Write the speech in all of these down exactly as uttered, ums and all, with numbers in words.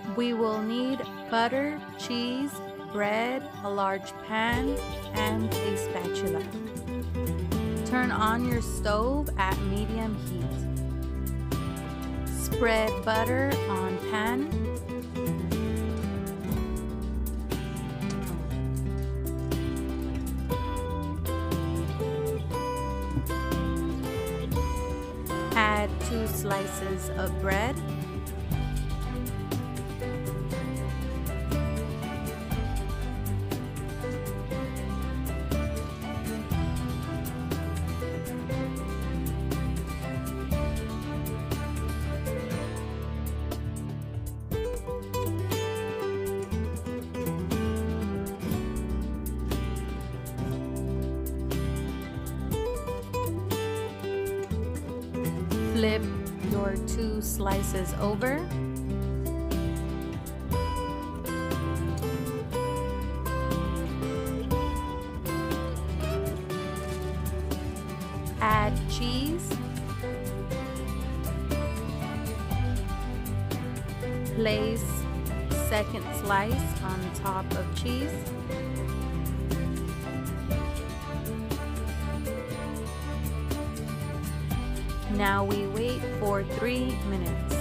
We will need butter, cheese, bread, a large pan, and a spatula. Turn on your stove at medium heat. Spread butter on pan. Add two slices of bread. Flip your two slices over. Add cheese. Place second slice on top of cheese. Now we wait for three minutes.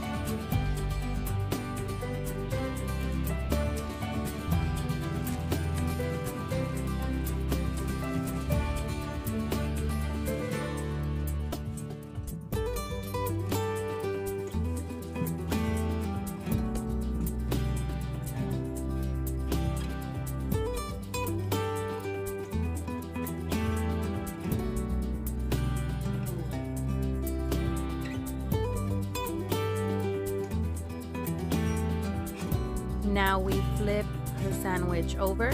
Now we flip the sandwich over.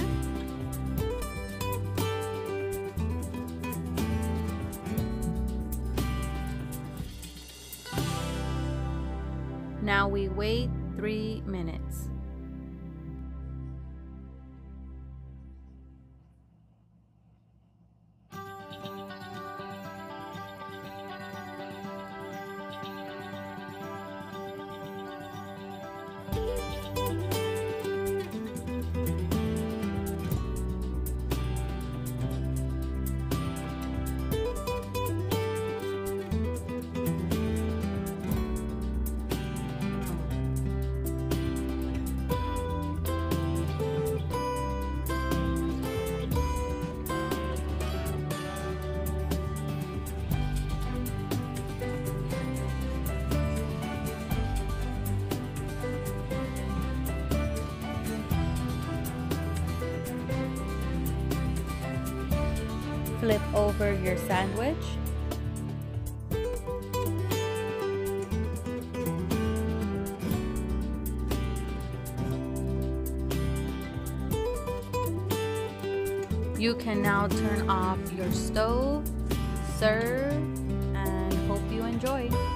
Now we wait three minutes. Flip over your sandwich. You can now turn off your stove, serve, and hope you enjoy.